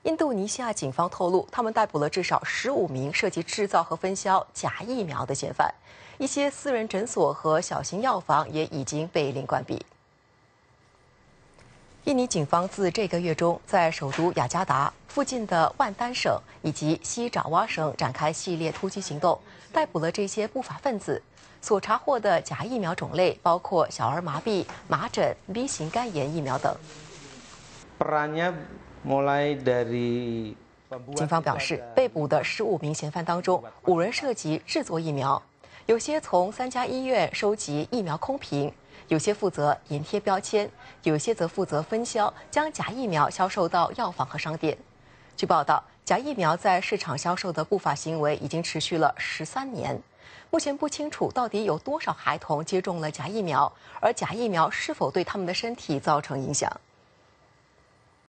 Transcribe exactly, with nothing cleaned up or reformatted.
印度尼西亚警方透露，他们逮捕了至少十五名涉及制造和分销假疫苗的嫌犯，一些私人诊所和小型药房也已经被令关闭。印尼警方自这个月中，在首都雅加达附近的万丹省以及西爪哇省展开系列突击行动，逮捕了这些不法分子。所查获的假疫苗种类包括小儿麻痹、麻疹、B 型肝炎疫苗等。警方表示，被捕的十五名嫌犯当中，五人涉及制作疫苗，有些从三家医院收集疫苗空瓶，有些负责粘贴标签，有些则负责分销，将假疫苗销售到药房和商店。据报道，假疫苗在市场销售的不法行为已经持续了十三年。目前不清楚到底有多少孩童接种了假疫苗，而假疫苗是否对他们的身体造成影响。